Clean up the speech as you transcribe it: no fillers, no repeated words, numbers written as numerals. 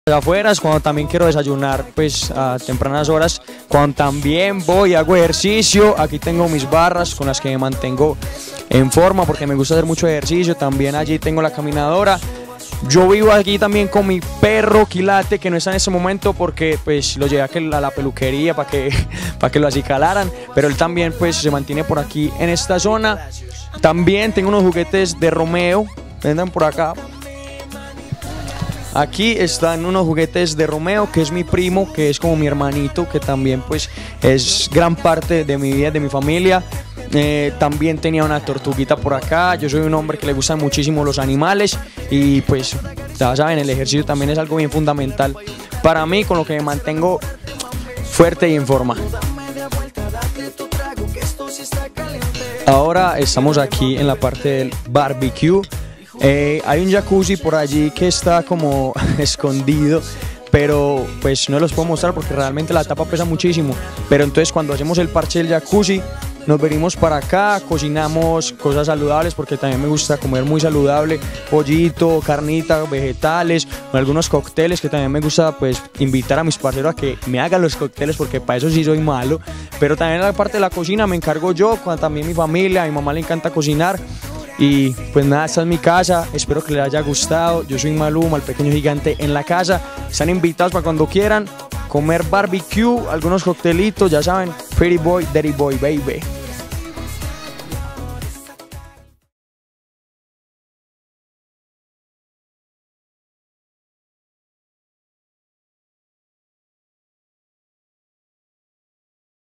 afueras, cuando también quiero desayunar pues a tempranas horas, cuando también voy, hago ejercicio. Aquí tengo mis barras con las que me mantengo en forma porque me gusta hacer mucho ejercicio. También allí tengo la caminadora. Yo vivo aquí también con mi perro Quilate, que no está en este momento porque pues lo llevé a la peluquería para que lo acicalaran, pero él también pues se mantiene por aquí en esta zona. También tengo unos juguetes de Romeo, vendan por acá. Aquí están unos juguetes de Romeo, que es mi primo, que es como mi hermanito, que también pues es gran parte de mi vida, de mi familia. También tenía una tortuguita por acá. Yo soy un hombre que le gustan muchísimo los animales y pues ya saben, el ejercicio también es algo bien fundamental para mí, con lo que me mantengo fuerte y en forma. Ahora estamos aquí en la parte del barbecue. Hay un jacuzzi por allí que está como escondido, pero pues no los puedo mostrar porque realmente la tapa pesa muchísimo. Pero entonces cuando hacemos el parche del jacuzzi nos venimos para acá, cocinamos cosas saludables porque también me gusta comer muy saludable, pollito, carnita, vegetales, algunos cócteles, que también me gusta pues invitar a mis parceros a que me hagan los cócteles porque para eso sí soy malo. Pero también la parte de la cocina me encargo yo, también mi familia, a mi mamá le encanta cocinar. Y pues nada, esta es mi casa, espero que les haya gustado. Yo soy Maluma, el pequeño gigante en la casa. Están invitados para cuando quieran comer barbecue, algunos coctelitos, ya saben, Pretty Boy, Dirty Boy, baby.